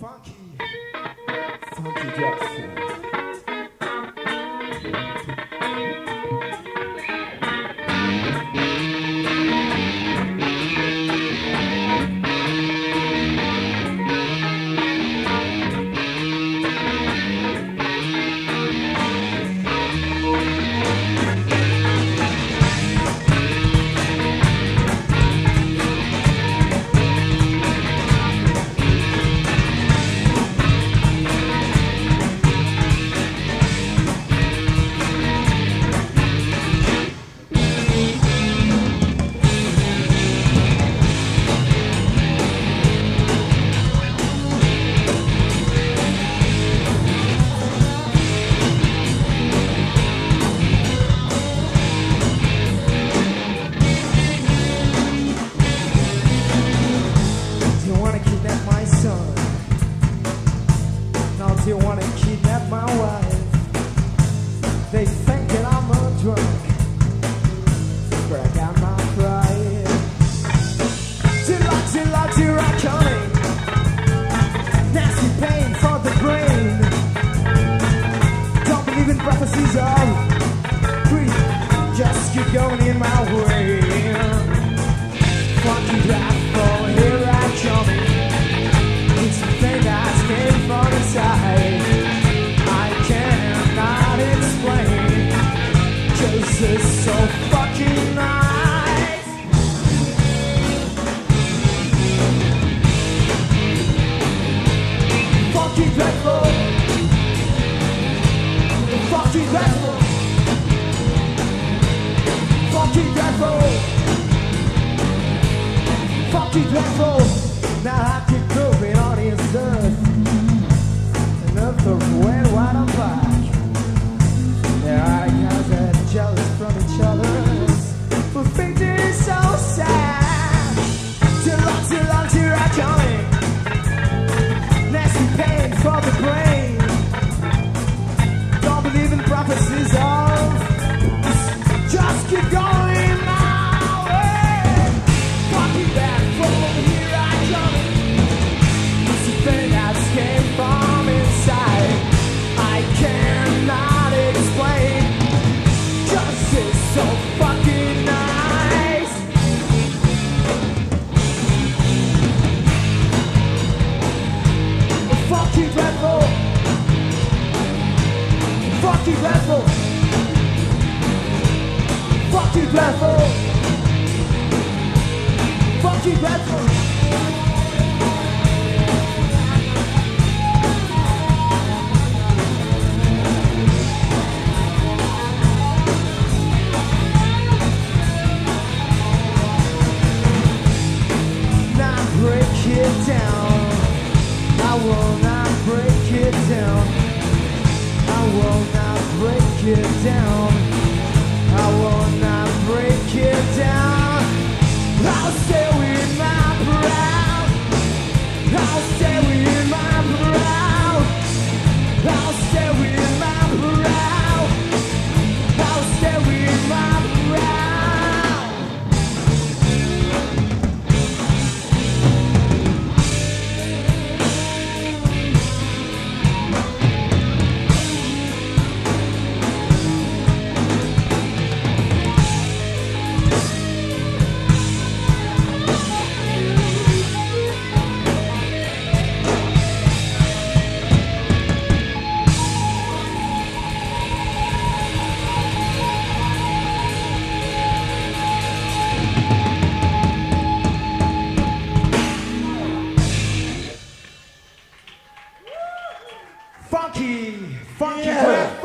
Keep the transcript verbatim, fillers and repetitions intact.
Funky, funky Jackson. You wanna kidnap my wife? They think that I'm a drunk, but I got my pride. Till I, till I, till I coming. Nasty pain for the brain. Don't believe in prophecies of greed. Just keep going in my way. Funky rap for here I come. It's the thing that came from inside. I cannot explain, 'cause it's so fucking nice. Funky dreadful, funky dreadful, funky dreadful, funky dreadful. Now I keep moving on his earth. Another when white I'm back. There are guys that are jealous from each other, but think this is so sad. Till on, till on, till I coming. Nasty pain for the brain. Don't believe in prophecies of. Just keep going my way. Funky back from over here I come. It's the thing that came from inside. I cannot explain, 'cause it's so fucking nice. Funky dreadful, funky dreadful, funky dreadful, funky dreadful. Break it down. I will not break it down. I will not break it down. I will not break it down. I'll stay with my proud. I'll stay with my proud. I'll stay with my proud. I'll stay with my proud. Funky, funky. Yeah.